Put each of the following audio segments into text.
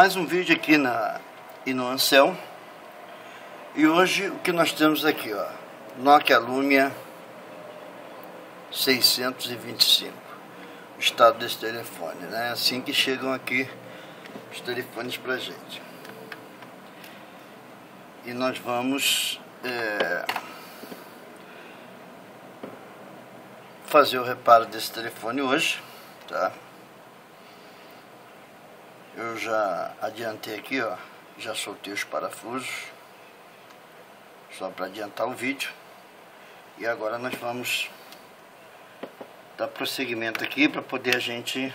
Mais um vídeo aqui na Inoancel. E hoje o que nós temos aqui, ó, Nokia Lumia 625. O estado desse telefone, né? Assim que chegam aqui os telefones pra gente. E nós vamos fazer o reparo desse telefone hoje, tá? Eu já adiantei aqui, ó, já soltei os parafusos, só para adiantar o vídeo. E agora nós vamos dar prosseguimento aqui para poder a gente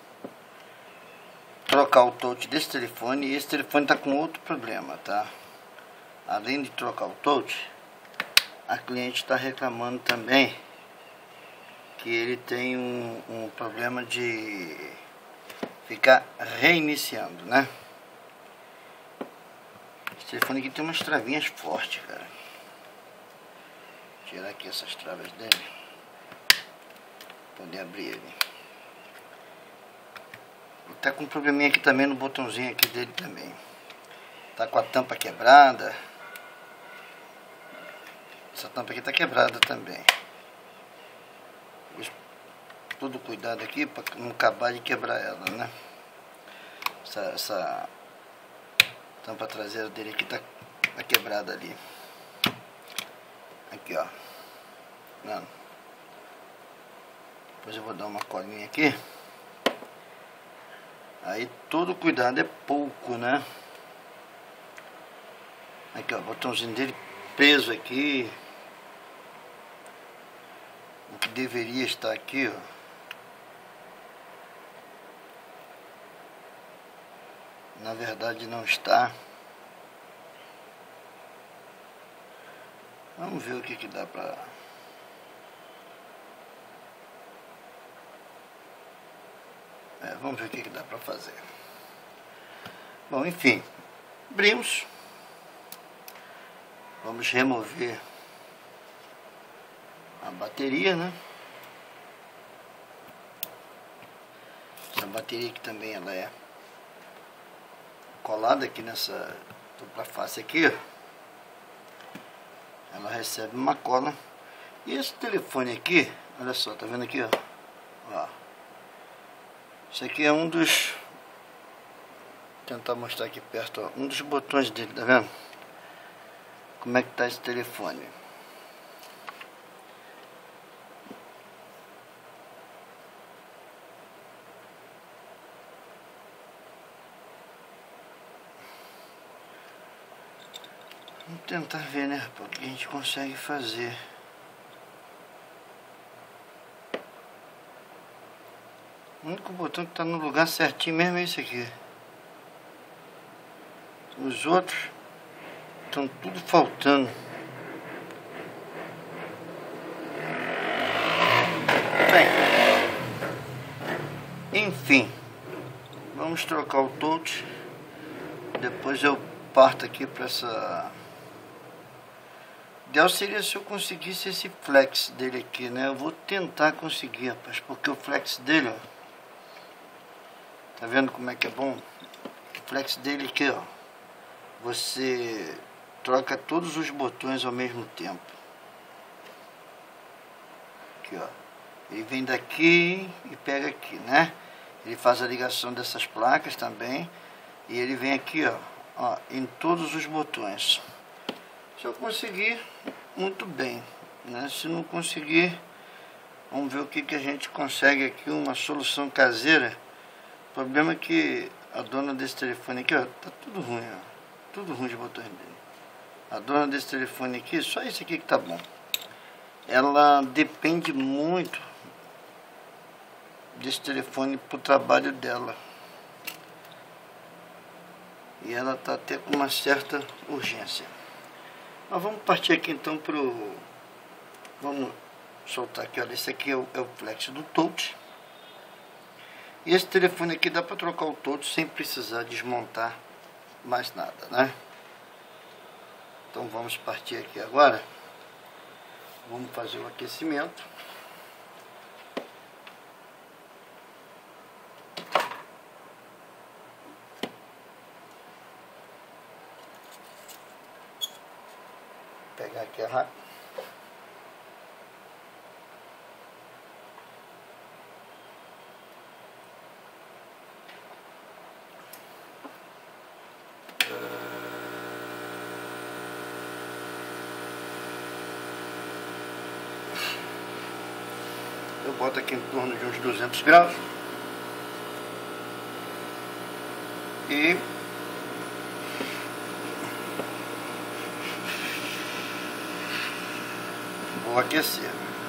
trocar o touch desse telefone. E esse telefone tá com outro problema, tá? Além de trocar o touch, a cliente está reclamando também que ele tem um problema de ficar reiniciando, né? Esse telefone aqui tem umas travinhas fortes, cara. Vou tirar aqui essas travas dele, poder abrir ele. Ele tá com um probleminha aqui também no botãozinho aqui dele também. Tá com a tampa quebrada. Essa tampa aqui tá quebrada também. Todo cuidado aqui para não acabar de quebrar ela, né? Essa tampa traseira dele aqui tá quebrada ali. Aqui, ó. Não. Depois eu vou dar uma colinha aqui. Aí todo cuidado é pouco, né? Aqui, ó, o botãozinho dele preso aqui. O que deveria estar aqui, ó, na verdade não está. Vamos ver o que dá pra... vamos ver o que dá pra fazer. Bom, enfim, abrimos. Vamos remover a bateria, né? Essa bateria aqui também ela é colada aqui nessa dupla face aqui, ó. Ela recebe uma cola. E esse telefone aqui, olha só, tá vendo aqui, ó? Isso aqui é um dos... Vou tentar mostrar aqui perto, ó, um dos botões dele, tá vendo? Como é que tá esse telefone? Vamos tentar ver, né, rapaz, o que a gente consegue fazer. O único botão que tá no lugar certinho mesmo é esse aqui. Os outros estão tudo faltando. Bem, enfim, vamos trocar o touch. Depois eu parto aqui para essa... O ideal seria se eu conseguisse esse flex dele aqui, né? Eu vou tentar conseguir, rapaz, porque o flex dele, ó, tá vendo como é que é bom? O flex dele aqui, ó, você troca todos os botões ao mesmo tempo. Aqui, ó, ele vem daqui e pega aqui, né? Ele faz a ligação dessas placas também. E ele vem aqui, ó, em todos os botões. Se eu conseguir, muito bem, né? Se não conseguir, vamos ver o que a gente consegue aqui, uma solução caseira. O problema é que a dona desse telefone aqui, ó, tá tudo ruim, ó, tudo ruim de botões dele. A dona desse telefone aqui, só esse aqui que tá bom. Ela depende muito desse telefone pro trabalho dela. E ela tá até com uma certa urgência. Mas vamos partir aqui então pro... Vamos soltar aqui, olha, esse aqui é o flex do touch. E esse telefone aqui dá para trocar o touch sem precisar desmontar mais nada, né? Então vamos partir aqui agora. Vamos fazer o aquecimento. pegar aqui a rápida. Eu boto aqui em torno de uns 200 graus e vou aquecer.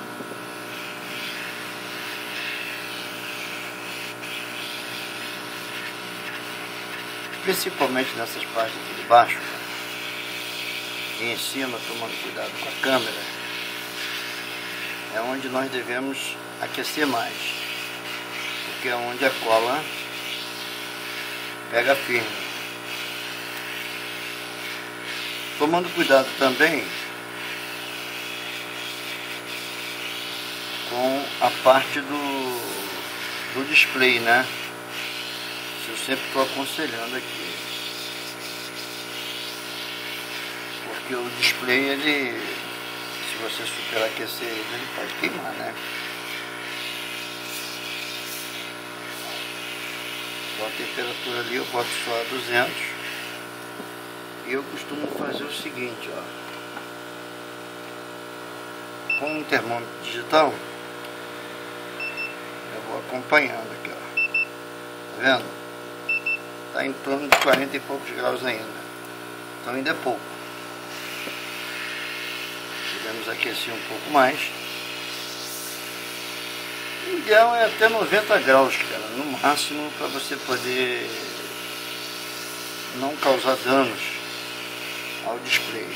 Principalmente nessas partes aqui de baixo e em cima, tomando cuidado com a câmera, é onde nós devemos aquecer mais, porque é onde a cola pega firme. Tomando cuidado também com a parte do display, né? Isso eu sempre estou aconselhando aqui, porque o display, ele, se você superaquecer ele pode queimar, né? Então a temperatura ali eu boto só a 200 e eu costumo fazer o seguinte, ó, com um termômetro digital eu vou acompanhando aqui, ó, tá vendo? Tá em torno de 40 e poucos graus ainda, então ainda é pouco. Podemos aquecer um pouco mais. O ideal é até 90 graus, cara, no máximo, para você poder não causar danos ao display.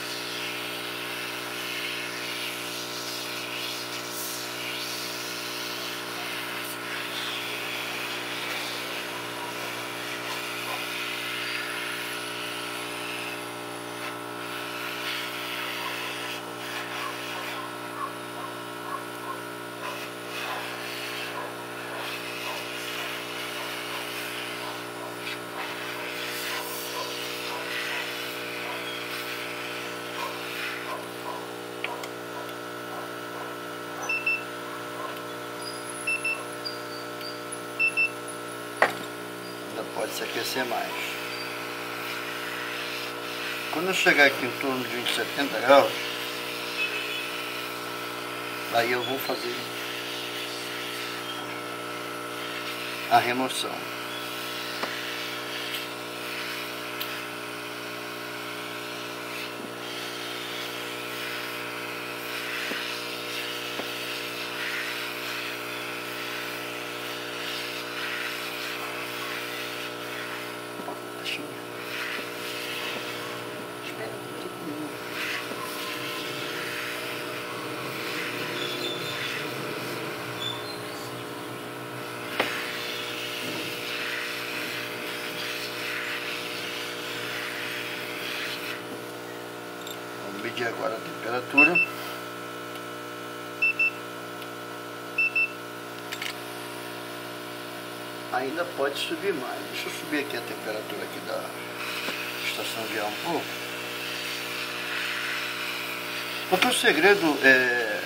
Pode se aquecer mais. Quando eu chegar aqui em torno de uns 70 graus, aí eu vou fazer a remoção. Vamos medir agora a temperatura. Ainda pode subir mais. Deixa eu subir aqui a temperatura aqui da estação de ar um pouco. Porque o segredo é,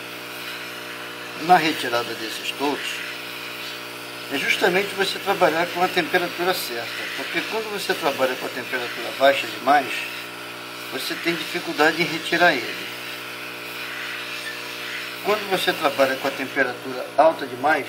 na retirada desses toldos, é justamente você trabalhar com a temperatura certa. Porque quando você trabalha com a temperatura baixa demais, você tem dificuldade em retirar ele. Quando você trabalha com a temperatura alta demais,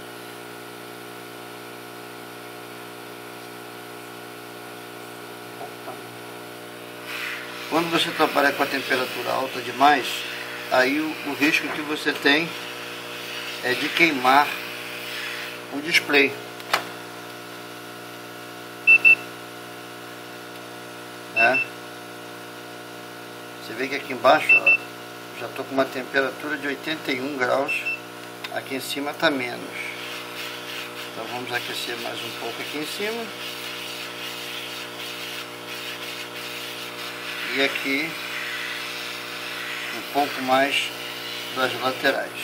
aí o risco que você tem é de queimar o display. Né? Você vê que aqui embaixo, ó, já estou com uma temperatura de 81 graus, aqui em cima está menos. Então vamos aquecer mais um pouco aqui em cima. E aqui um pouco mais das laterais.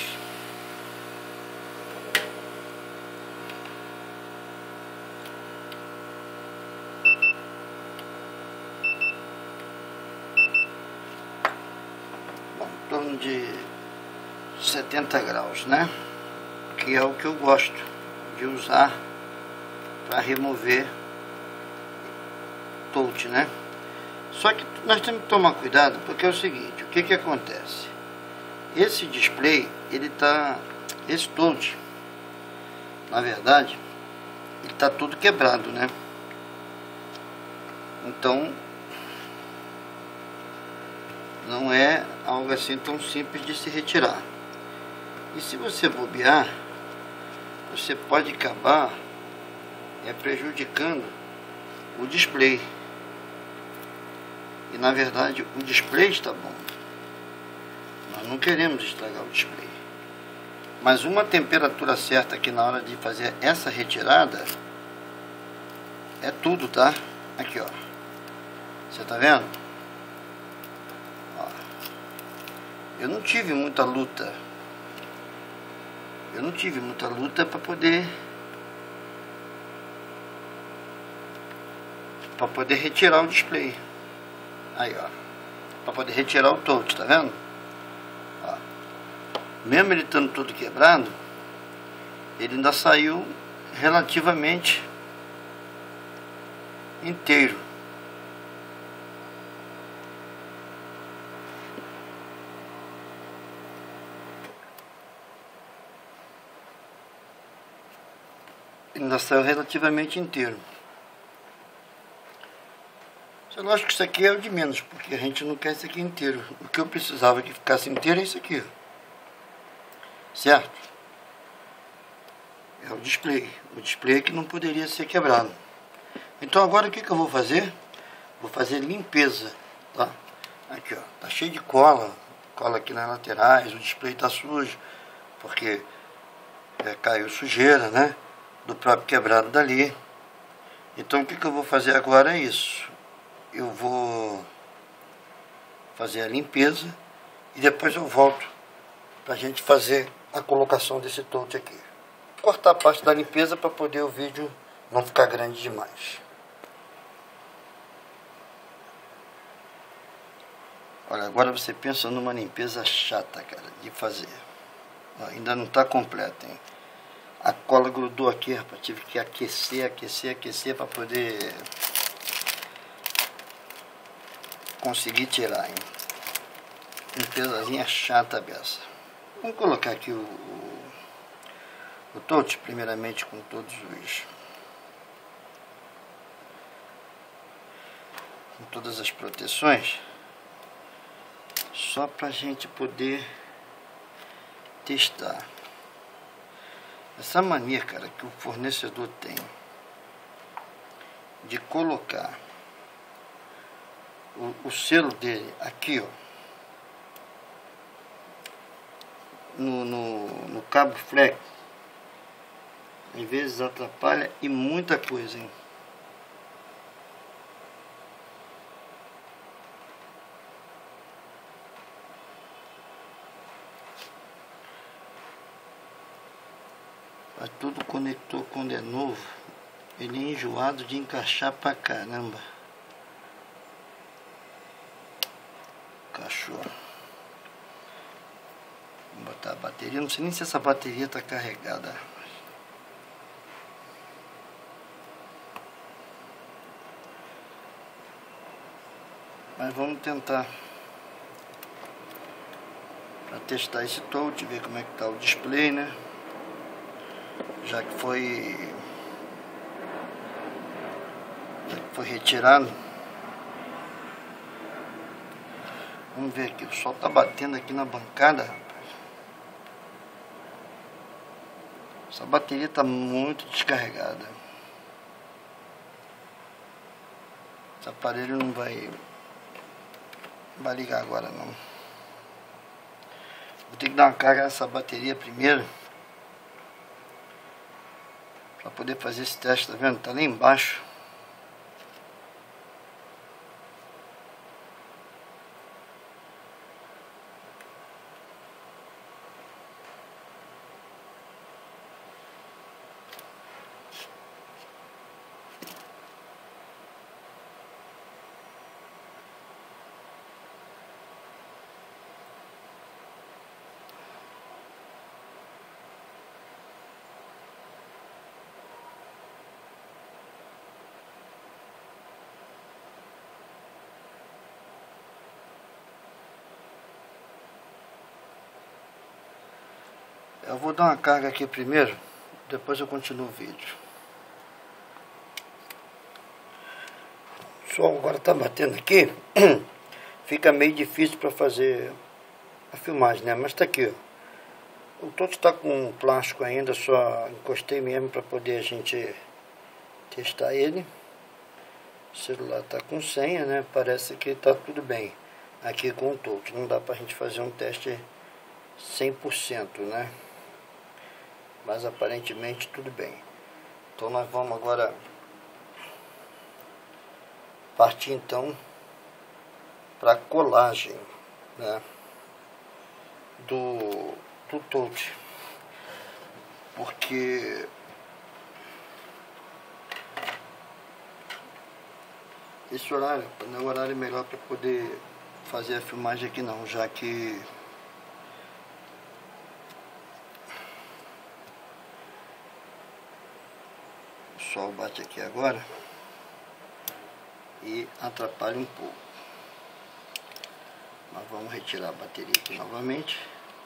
torno de 70 graus, né? Que é o que eu gosto de usar para remover touch, né? Só que nós temos que tomar cuidado, porque é o seguinte, o que que acontece? Esse display, esse touch, na verdade, ele está todo quebrado, né? Então, não é algo assim tão simples de se retirar. E se você bobear, você pode acabar prejudicando o display. E na verdade o display está bom. Nós não queremos estragar o display. Mas uma temperatura certa aqui na hora de fazer essa retirada é tudo, tá? Aqui, ó. Você tá vendo? Ó. Eu não tive muita luta. Para poder retirar o display. Aí, ó. Para poder retirar o touch, tá vendo? Ó. Mesmo ele estando todo quebrado, ele ainda saiu relativamente inteiro. Ainda saiu relativamente inteiro. É lógico que isso aqui é o de menos, porque a gente não quer isso aqui inteiro. O que eu precisava que ficasse inteiro é isso aqui. Certo? É o display. O display que não poderia ser quebrado. Então agora o que que eu vou fazer? Vou fazer limpeza, tá? Aqui, ó. Tá cheio de cola. Cola aqui nas laterais. O display tá sujo, porque caiu sujeira, né? Do próprio quebrado dali. Então o que que eu vou fazer agora é isso. Eu vou fazer a limpeza e depois eu volto para a gente fazer a colocação desse touch aqui. Cortar a parte da limpeza para poder o vídeo não ficar grande demais. Olha, agora você pensa numa limpeza chata, cara, de fazer. Ainda não está completa, hein? A cola grudou aqui, rapaz. Tive que aquecer para poder conseguir tirar, hein? Limpezazinha chata beça. Vamos colocar aqui o touch, primeiramente com todas as proteções, só pra gente poder testar. Essa mania, cara, que o fornecedor tem de colocar o selo dele aqui, ó, no cabo flex, às vezes atrapalha e muita coisa, hein? Mas tudo conector quando é novo, ele é enjoado de encaixar pra caramba. Cachorro. Vou botar a bateria. Não sei nem se essa bateria está carregada. Mas vamos tentar para testar esse touch, ver como é que está o display, né? Já que foi retirado. Vamos ver aqui, o sol tá batendo aqui na bancada, rapaz. Essa bateria tá muito descarregada. Esse aparelho não vai ligar agora não. Vou ter que dar uma carga nessa bateria primeiro, para poder fazer esse teste, tá vendo? Tá lá embaixo. Eu vou dar uma carga aqui primeiro, depois eu continuo o vídeo. O sol agora está batendo aqui, fica meio difícil para fazer a filmagem, né? Mas está aqui, ó. O todo está com plástico ainda, só encostei mesmo para poder a gente testar ele. O celular está com senha, né? Parece que está tudo bem aqui com o touch. Não dá para a gente fazer um teste 100%, né? Mas aparentemente tudo bem. Então nós vamos agora partir então para a colagem, né, do touch, porque esse horário não é o horário melhor para poder fazer a filmagem aqui não, já que o sol bate aqui agora e atrapalha um pouco. Nós vamos retirar a bateria aqui novamente.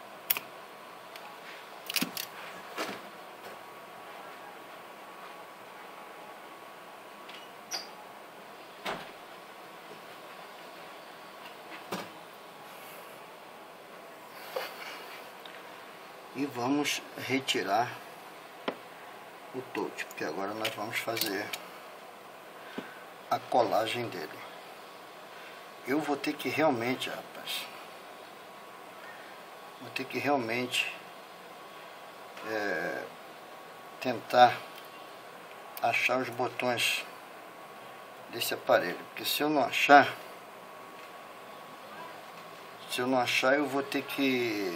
E vamos retirar o touch, porque agora nós vamos fazer a colagem dele. Eu vou ter que realmente, rapaz, tentar achar os botões desse aparelho, porque se eu não achar, eu vou ter que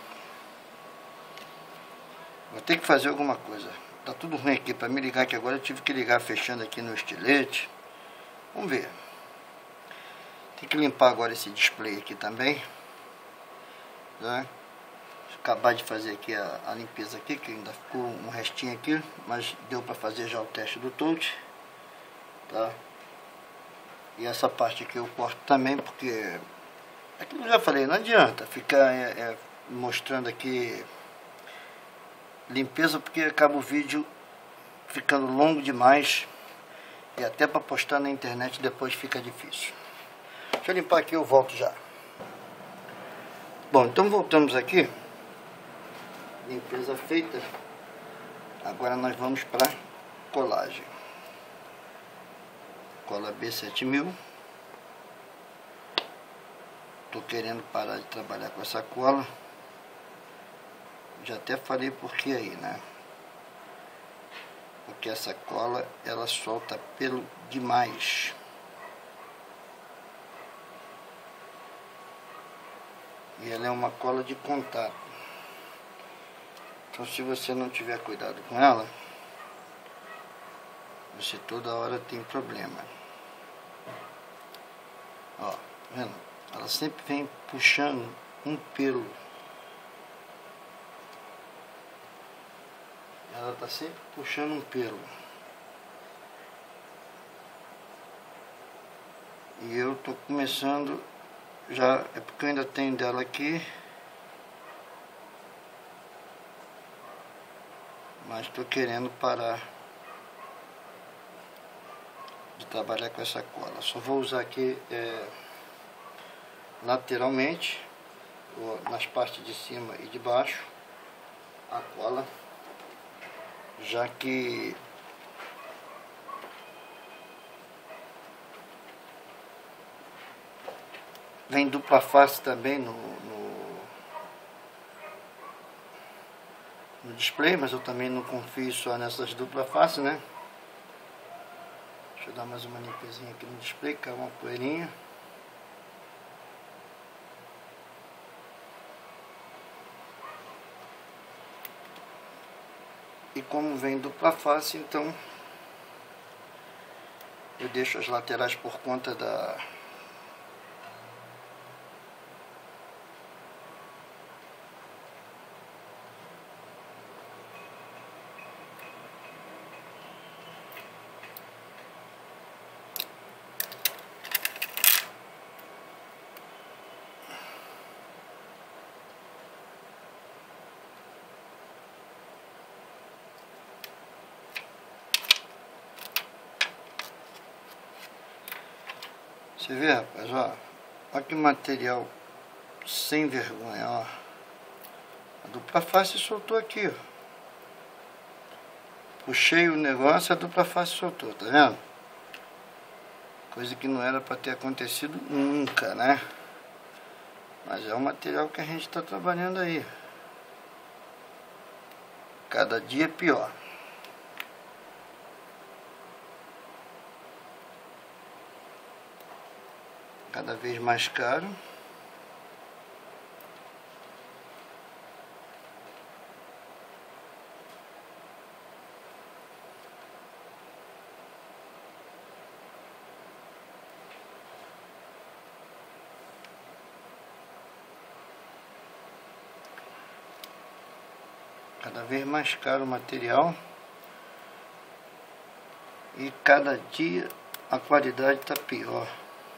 fazer alguma coisa. Tá tudo ruim aqui para me ligar, que agora eu tive que ligar fechando aqui no estilete. Vamos ver. Tem que limpar agora esse display aqui também, né? Acabar de fazer aqui a limpeza aqui, que ainda ficou um restinho aqui, mas deu para fazer já o teste do touch, tá? E essa parte aqui eu corto também, porque aquilo que eu já falei, não adianta ficar mostrando aqui limpeza, porque acaba o vídeo ficando longo demais e até para postar na internet depois fica difícil. Deixa eu limpar aqui, eu volto já. Bom, então voltamos aqui. Limpeza feita. Agora nós vamos para colagem. Cola B7000. Tô querendo parar de trabalhar com essa cola. Já até falei por que aí, né? Porque essa cola, ela solta pelo demais. E ela é uma cola de contato. Então se você não tiver cuidado com ela, você toda hora tem problema. Ó, vendo? Ela sempre vem puxando um pelo. Ela tá sempre puxando um pelo. E eu tô começando, já é porque eu ainda tenho dela aqui, mas tô querendo parar de trabalhar com essa cola. Só vou usar aqui lateralmente, nas partes de cima e de baixo, a cola, já que vem dupla face também no display, mas eu também não confio só nessas dupla face, né? Deixa eu dar mais uma limpezinha aqui no display, caiu uma poeirinha. E como vem dupla face, então eu deixo as laterais por conta da Você vê, rapaz, ó. Olha que material sem vergonha, ó. A dupla face soltou aqui, ó. Puxei o negócio, a dupla face soltou, tá vendo? Coisa que não era para ter acontecido nunca, né? Mas é o material que a gente está trabalhando aí. Cada dia pior. Cada vez mais caro. Cada vez mais caro o material. E cada dia a qualidade está pior.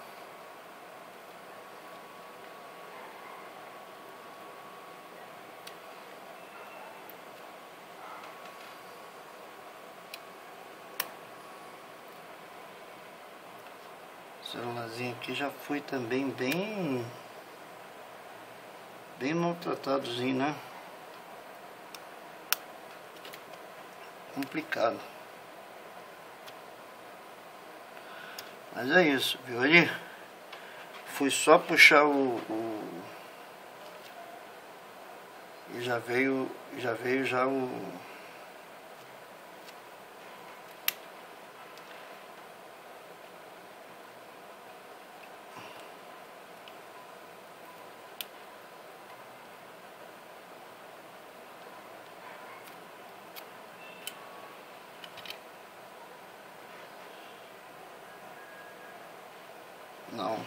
O celularzinho aqui já foi também bem maltratadozinho, né? Complicado. Mas é isso, viu ali? Foi só puxar e já veio já o... Não.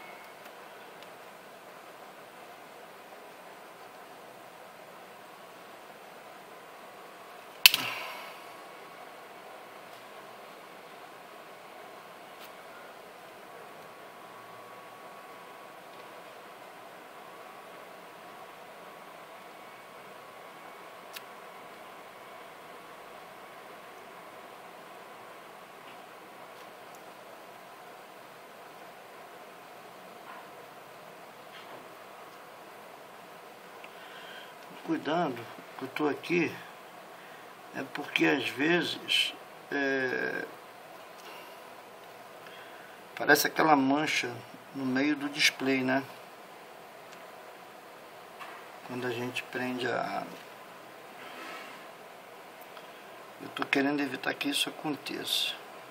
Cuidado, que eu estou aqui, é porque às vezes parece aquela mancha no meio do display, né? Quando a gente prende a... Eu estou querendo evitar que isso aconteça.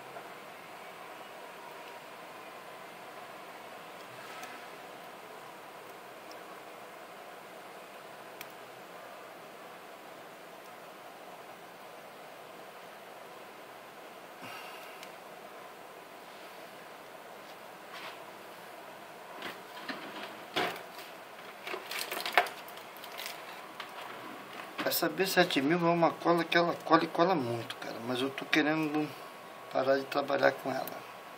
Essa B7000 é uma cola que ela cola e cola muito, cara. Mas eu tô querendo parar de trabalhar com ela.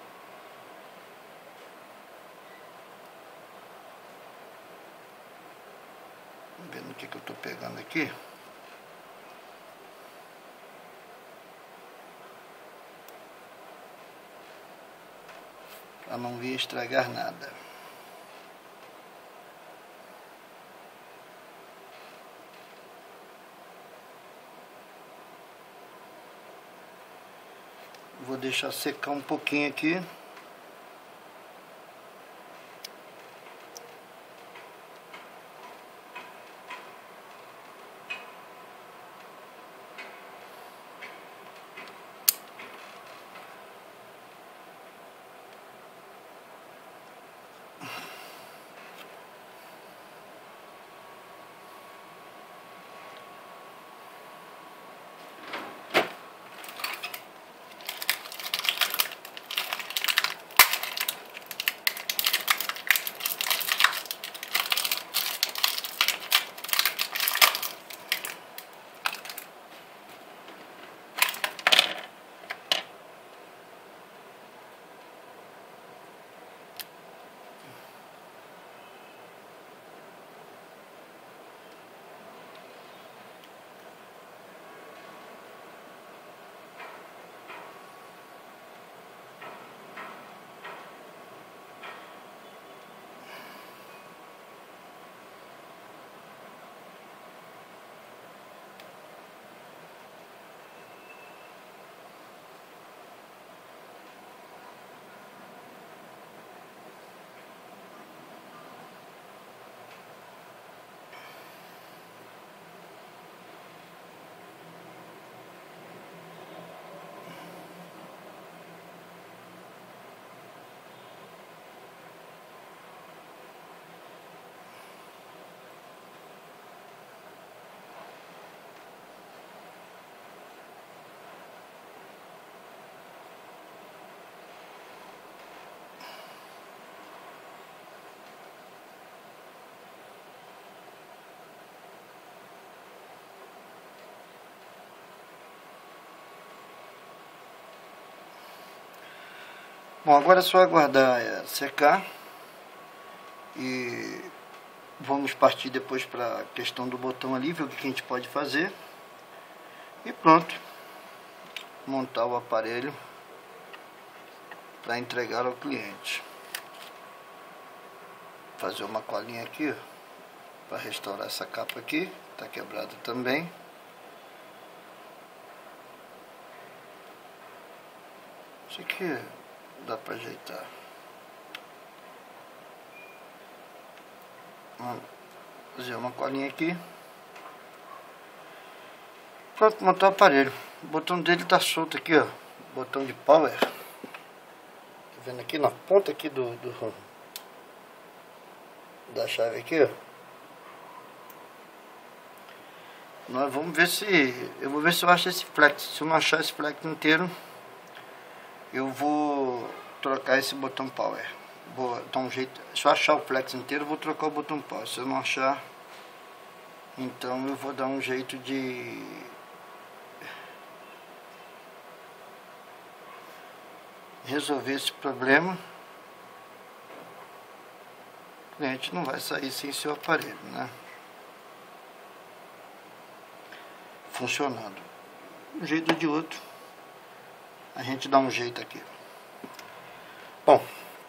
Vendo o que eu tô pegando aqui. Pra não vir estragar nada. Vou deixar secar um pouquinho aqui. Bom, agora é só aguardar secar e vamos partir depois para a questão do botão ali, ver o que a gente pode fazer e pronto, montar o aparelho para entregar ao cliente. Fazer uma colinha aqui para restaurar essa capa aqui, está quebrada também. Isso aqui dá para ajeitar. Vamos fazer uma colinha aqui. Pronto, montar o aparelho. O botão dele tá solto aqui, ó. Botão de power. Tá vendo aqui na ponta aqui da chave aqui, ó. Nós vamos ver se... Eu vou ver se eu acho esse flex. Se eu não achar esse flex inteiro, eu vou trocar esse botão power. Vou dar um jeito. Se eu achar o flex inteiro, eu vou trocar o botão power. Se eu não achar, então eu vou dar um jeito de resolver esse problema. O cliente não vai sair sem seu aparelho, né? Funcionando. De um jeito ou de outro, a gente dá um jeito aqui. Bom,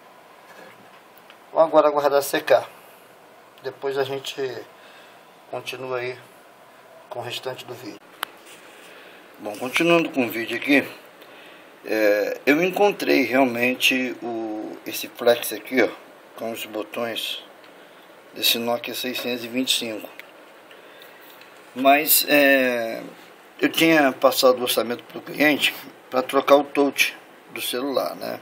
vou agora aguardar secar. Depois a gente continua aí com o restante do vídeo. Bom, continuando com o vídeo aqui, eu encontrei realmente esse flex aqui, ó, com os botões desse Nokia 625. Mas eu tinha passado o orçamento para o cliente para trocar o touch do celular, né?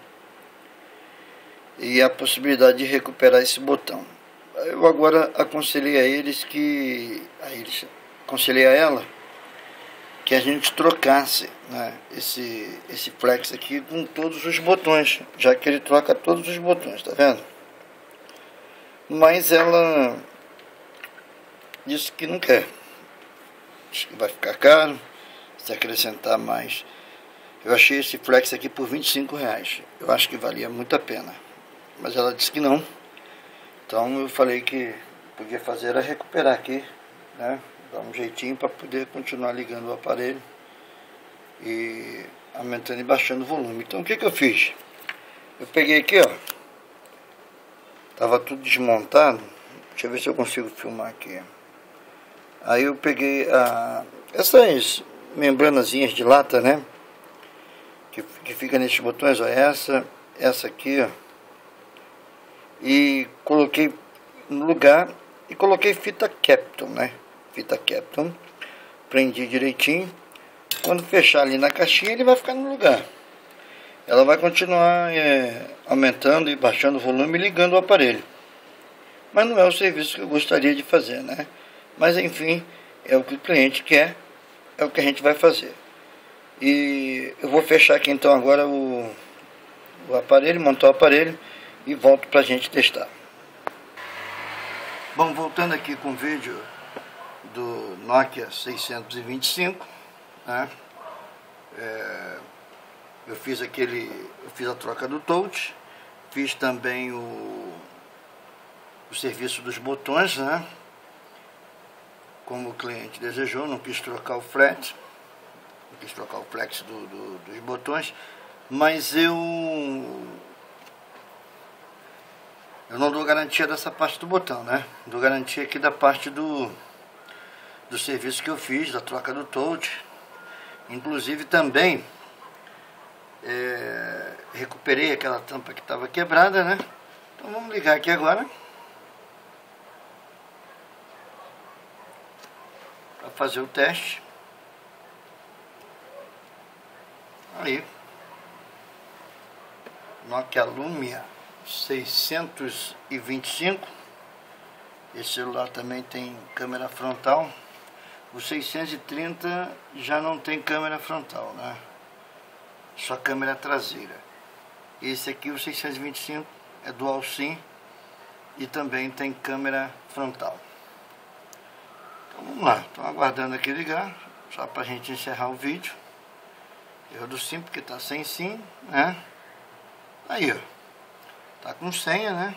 E a possibilidade de recuperar esse botão. Eu agora aconselhei aconselhei a ela que a gente trocasse, né, esse flex aqui com todos os botões, já que ele troca todos os botões, tá vendo? Mas ela disse que não quer. Diz que vai ficar caro se acrescentar mais. Eu achei esse flex aqui por R$25. Eu acho que valia muito a pena. Mas ela disse que não. Então eu falei que podia fazer era recuperar aqui, né? Dar um jeitinho para poder continuar ligando o aparelho e aumentando e baixando o volume. Então o que eu fiz? Eu peguei aqui, ó. Tava tudo desmontado. Deixa eu ver se eu consigo filmar aqui. Aí eu peguei essas membranazinhas de lata, né? Que fica nesses botões, ó. Essa aqui, ó. E coloquei no lugar e coloquei fita Kapton, né? Fita Kapton. Prendi direitinho. Quando fechar ali na caixinha, ele vai ficar no lugar. Ela vai continuar aumentando e baixando o volume e ligando o aparelho. Mas não é o serviço que eu gostaria de fazer, né? Mas enfim, é o que o cliente quer, é o que a gente vai fazer. E eu vou fechar aqui então agora o aparelho, montar o aparelho e volto para a gente testar. Bom, voltando aqui com o vídeo do Nokia 625, né? Eu fiz a troca do touch, fiz também o serviço dos botões, né? Como o cliente desejou, não quis trocar o flex, não quis trocar o flex dos botões, mas eu não dou garantia dessa parte do botão, né? Dou garantia aqui da parte do serviço que eu fiz, da troca do touch. Inclusive também recuperei aquela tampa que estava quebrada, né? Então vamos ligar aqui agora para fazer o teste. Aí, Nokia Lumia 625. Esse celular também tem câmera frontal. O 630 já não tem câmera frontal, né? Só câmera traseira. Esse aqui, o 625, é dual SIM e também tem câmera frontal. Então vamos lá, estou aguardando aqui ligar, só para a gente encerrar o vídeo. Erro do SIM, porque está sem SIM, né? Aí, ó, tá com senha, né?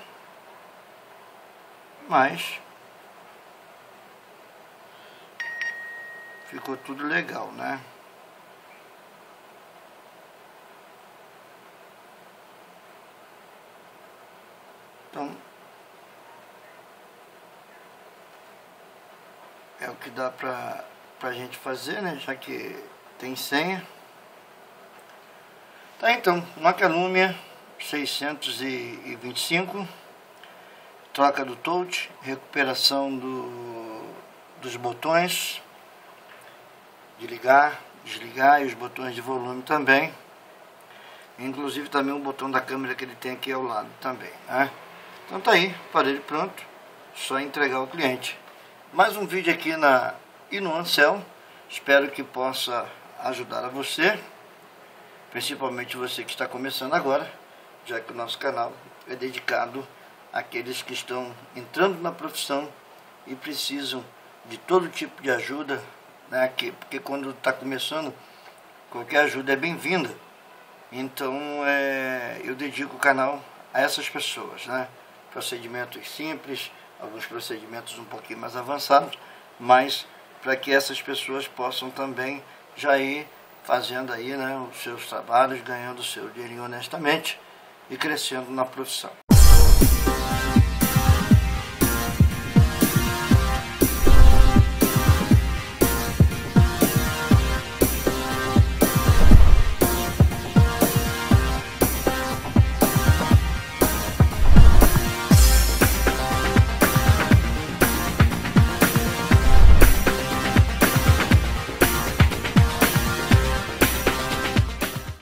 Mas ficou tudo legal, né? Então, é o que dá pra gente fazer, né? Já que tem senha. Tá, então, Nokia Lumia 625, troca do touch, recuperação dos botões de ligar, desligar e os botões de volume também. Inclusive também o botão da câmera que ele tem aqui ao lado também, né? Então tá aí, aparelho pronto, só entregar ao cliente. Mais um vídeo aqui na Inuancel, espero que possa ajudar a você, principalmente você que está começando agora, já que o nosso canal é dedicado àqueles que estão entrando na profissão e precisam de todo tipo de ajuda, né? Porque quando está começando, qualquer ajuda é bem-vinda. Então eu dedico o canal a essas pessoas, né? Procedimentos simples, alguns procedimentos um pouquinho mais avançados, mas para que essas pessoas possam também já ir fazendo aí, né, os seus trabalhos, ganhando o seu dinheirinho honestamente e crescendo na profissão.